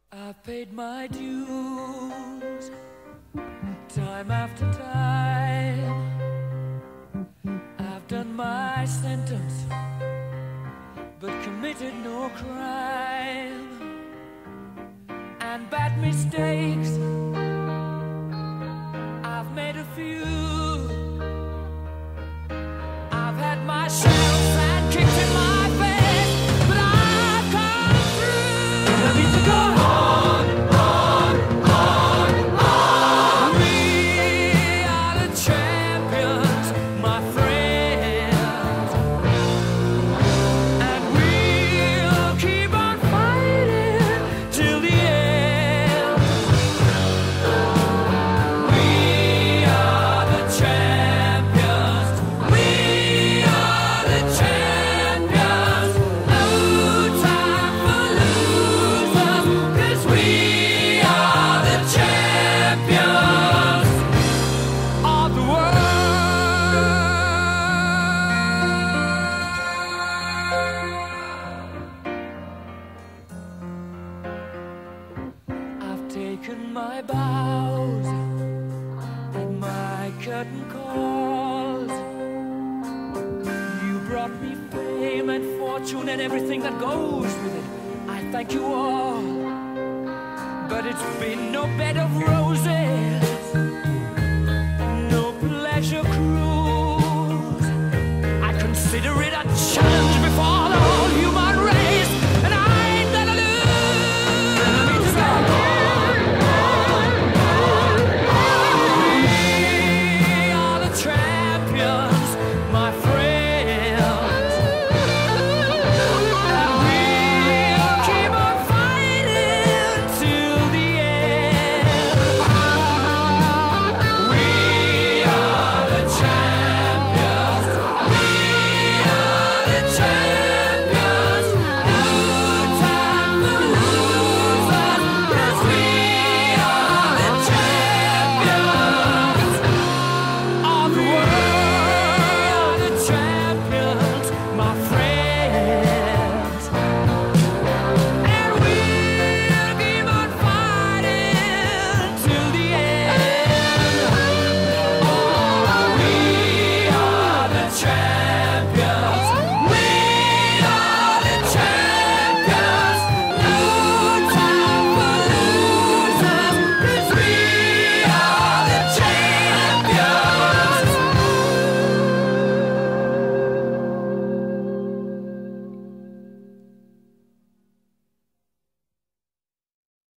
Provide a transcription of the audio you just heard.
I've paid my dues time after time. I've done my sentence, but committed no crime. And bad mistakes, I've made a few. I've had my share of sand kicked in my face, but I've come through. And I need to go on, on. We are the champions, my friends, and we'll keep on fighting till the end. We are the champions. We are the champions. No time for losers, 'cause we are the champions of the world. I've taken my bows and my curtain calls. You brought me fame and fortune and everything that goes with it. I thank you all, but it's been no bed of roses.